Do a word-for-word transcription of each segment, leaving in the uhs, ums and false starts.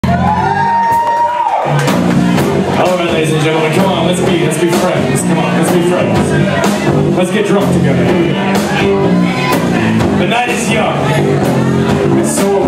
Alright, ladies and gentlemen, come on, let's be, let's be friends. Come on, let's be friends. Let's get drunk together. The night is young. It's so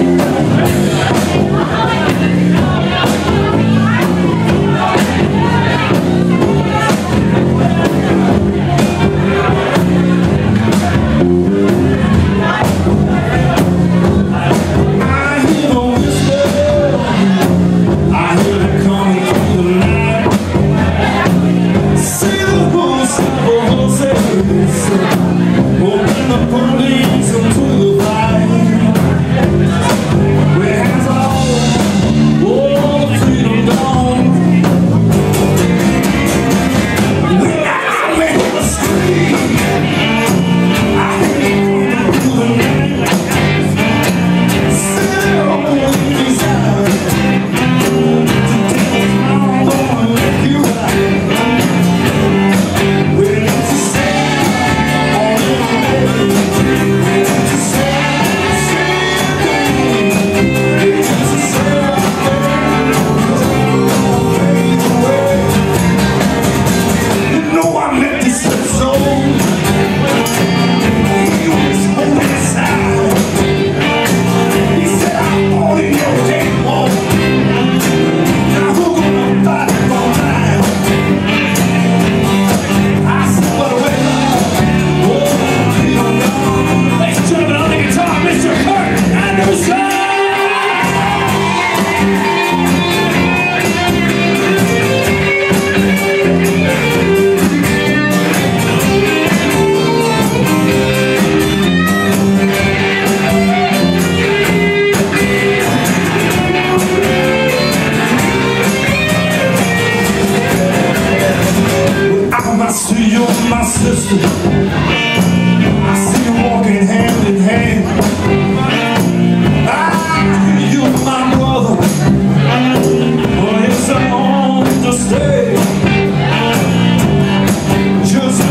I see you, my sister. I see you walking hand in hand. I hear you, my brother. Well, it's on to stay. Just